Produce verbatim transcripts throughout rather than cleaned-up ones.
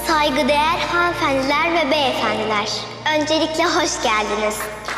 Saygıdeğer hanımefendiler ve beyefendiler, öncelikle hoş geldiniz.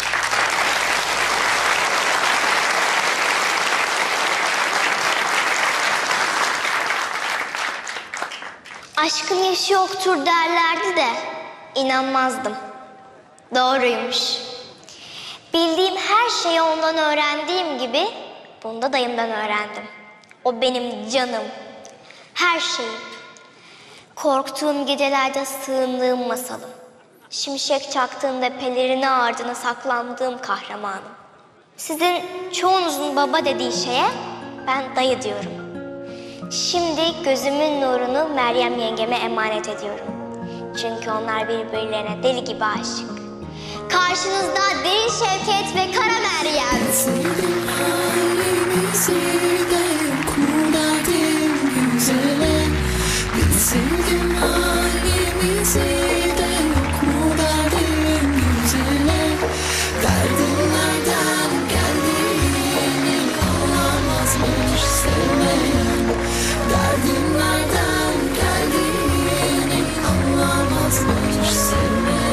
Aşkın yaşı yoktur derlerdi de inanmazdım. Doğruymuş. Bildiğim her şeyi ondan öğrendiğim gibi bunu da dayımdan öğrendim. O benim canım, her şeyim. Korktuğum gecelerde sığındığım masalım. Şimşek çaktığında pelerini ardına saklandığım kahramanım. Sizin çoğunuzun baba dediği şeye ben dayı diyorum. Şimdi gözümün nurunu Meryem yengeme emanet ediyorum. Çünkü onlar birbirlerine deli gibi aşık. Karşınızda Derin Şevket ve Kara Meryem. Sevdim halimizi de kurdardım güzele. Sevdim halimizi de kurdardım güzele. Derdinlerden geldiğini anlamazmış sevmeyen. Derdinlerden geldiğini anlamazmış sevmeyen.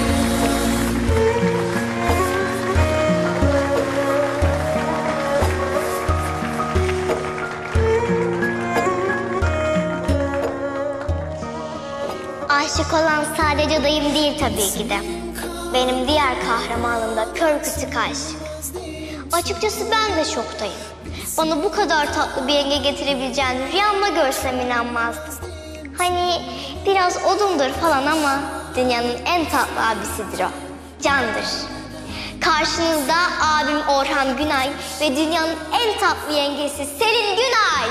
Aşık olan sadece dayım değil tabii ki de. Benim diğer kahramanım da kör kütük aşık. Açıkçası ben de şoktayım. Bana bu kadar tatlı bir yenge getirebileceğini rüyamda görsem inanmazdım. Hani biraz odundur falan ama dünyanın en tatlı abisidir o. Candır. Karşınızda abim Orhan Günay ve dünyanın en tatlı yengesi Selin Günay.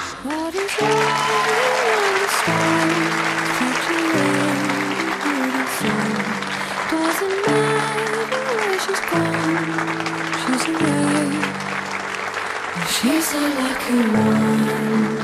She's a lucky one.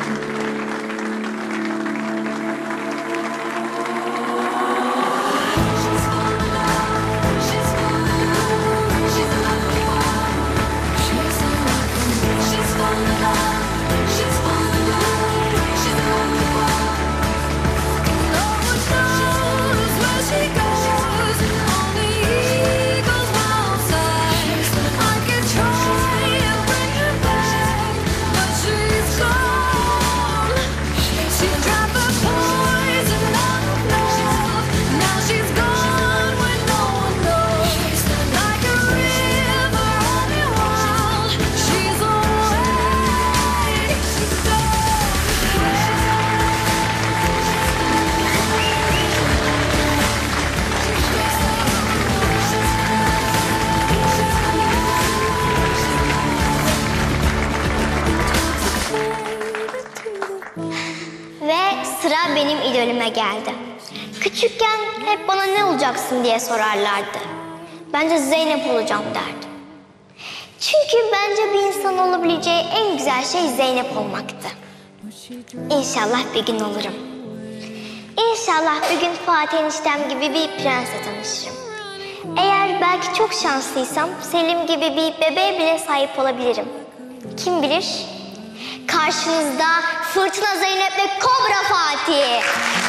Sıra benim idolüme geldi. Küçükken hep bana ne olacaksın diye sorarlardı. Ben de Zeynep olacağım derdim. Çünkü bence bir insan olabileceği en güzel şey Zeynep olmaktı. İnşallah bir gün olurum. İnşallah bir gün Fatih eniştem gibi bir prensle tanışırım. Eğer belki çok şanslıysam Selim gibi bir bebeğe bile sahip olabilirim. Kim bilir? Karşınızda Fırtına Zeynep ve Kobra Fatih.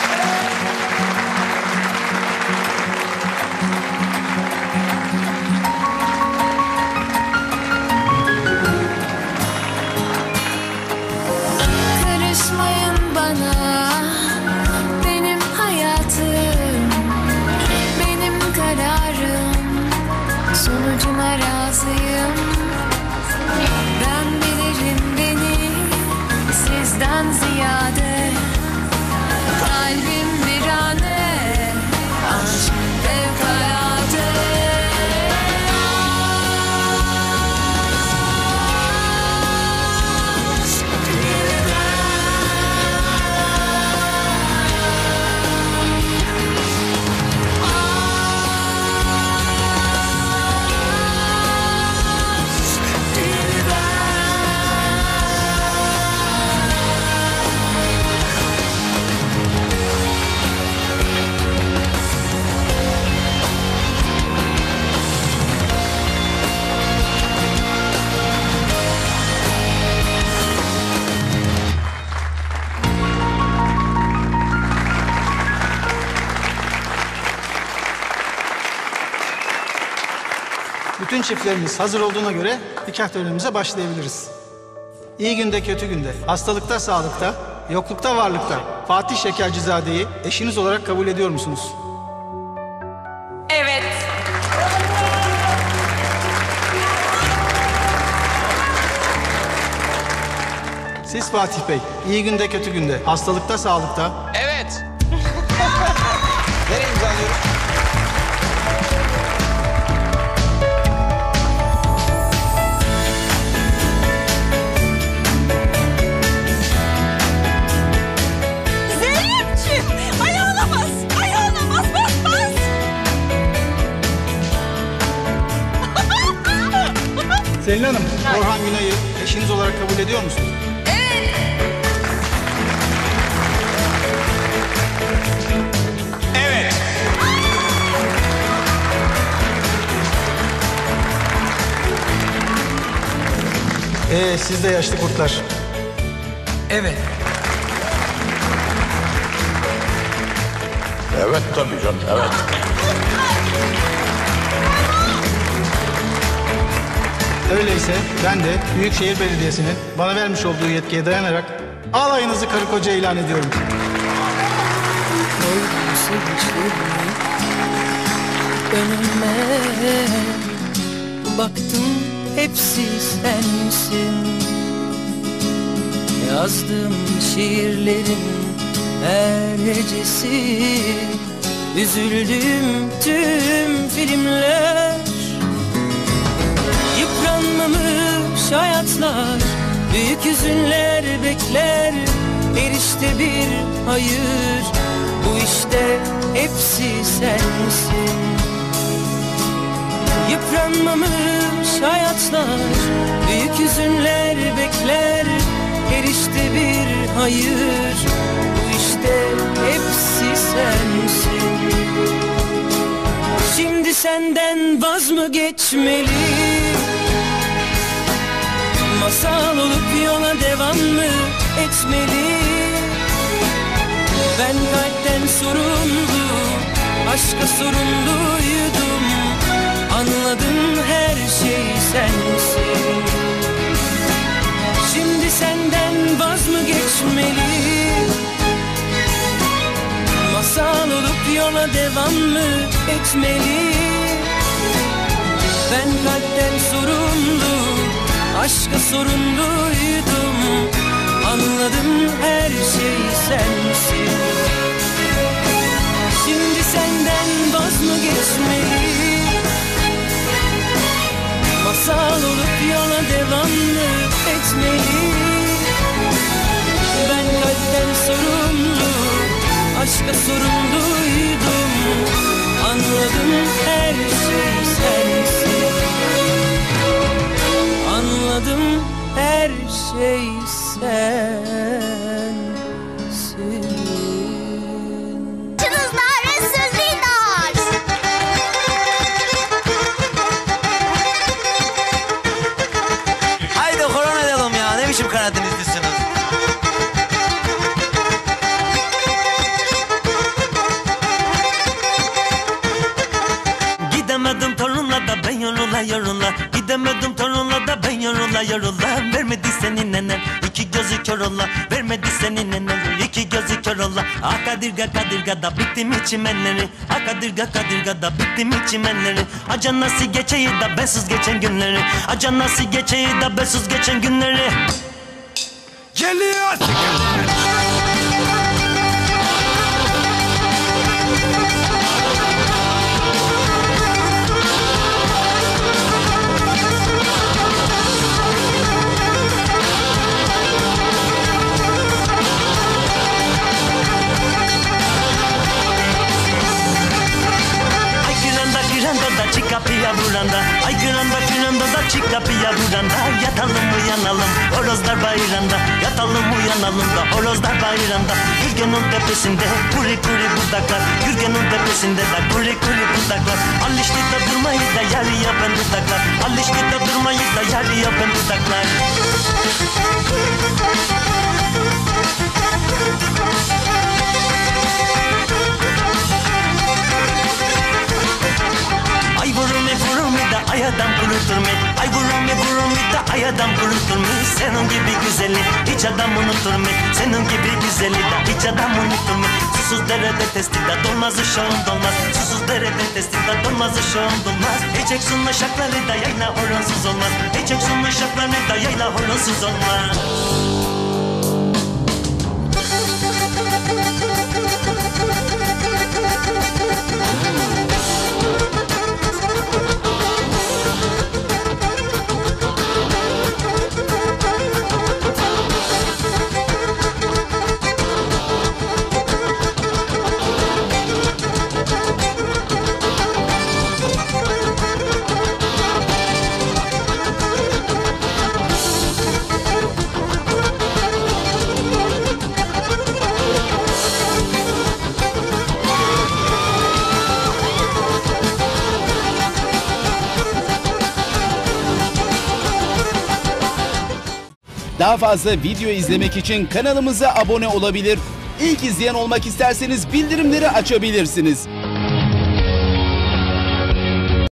Karışmayın bana, benim hayatım, benim kararım, sonucuma razıyım. Ben bilirim beni sizden ziyade, Bütün çiftlerimiz hazır olduğuna göre nikah törenimize başlayabiliriz. İyi günde kötü günde, hastalıkta sağlıkta, yoklukta varlıkta Fatih Şekercizade'yi eşiniz olarak kabul ediyor musunuz? Evet. Siz Fatih Bey, iyi günde kötü günde, hastalıkta sağlıkta... Evet. Nereye imzalıyoruz? Zeynep'ciğim ayağına bas. Ayağına bas bas bas. Selin Hanım, Orhan Günay'ı eşiniz olarak kabul ediyor musunuz? Evet. Ee, siz de yaşlı kurtlar. Evet. Evet tabii canım, evet. Öyleyse ben de Büyükşehir Belediyesi'nin bana vermiş olduğu yetkiye dayanarak alayınızı karı koca ilan ediyorum. Önüme baktım, hepsi sensin. Yazdığım şiirlerin her hecesi, üzüldüğüm tüm filmler. Yıpranmamış hayatlar, büyük hüzünler bekler. Her işte bir hayır, bu işte hepsi sensin. Yıpranmamış hayatlar, büyük hüzünler bekler. Her işte bir hayır, bu işte hepsi sensin. Şimdi senden vaz mı geçmeli? Masal olup yola devam mı etmeli? Ben kalpten sorumlu, aşka sorumluydum. Anladım, her şey sensin. Şimdi senden vaz mı geçmeli? Masal olup yola devam mı etmeli? Ben kalpten sorumlu, aşka sorumluydum. Anladım, her şey sensin. Şimdi senden vaz mı geçmeli? Masal olup yola devam mı etmeli? Ben kalpten sorumlu, aşka sorumluydum. Anladım, her şey sensin. Anladım, her şey sensin. Çınızlar Resul Dinar. Haydi horon edelim ya. Ne biçim Karadenizlisiniz? Gidemedim torunla da ben yorula yorula. Gidemedim torunla da ben yorula yorula. Vermedi senin nenen iki gözü kör ola. Vermedi senin nenen iki gözü kör ola. Ah kadirga kadirga da bittim içimenleri. Ah kadirga kadirga da bittim içimenleri. Acan nasıl geçeyi da bensiz geçen günleri. Acan nasıl geçeyi da bensiz geçen günleri. Geliyor. Çık kapıya buranda, ay kıranda kıranda da çık kapıya buranda. Yatalım uyanalım horozlar bayranda, yatalım uyanalım da horozlar bayranda. Gürgen'in tepesinde kuri kuri budaklar, Gürgen'in tepesinde de kuri kuri budaklar. Alıştı da durmayı da yarı yapan dudaklar, alıştı da durmayı da yarı yapan dudaklar. Ay vurun e vurun da ay adam unutur mu? Senin gibi güzeli hiç adam unutur mu? Senin gibi güzeli de hiç adam unutur mu? Susuz derede testide dolmaz uşağım dolmaz. Susuz derede testide dolmaz uşağım dolmaz. Hiç eksun uşakları da yayla horonsuz olmaz. Hiç eksun uşakları da yayla horonsuz olmaz. Daha fazla video izlemek için kanalımıza abone olabilir. İlk izleyen olmak isterseniz bildirimleri açabilirsiniz.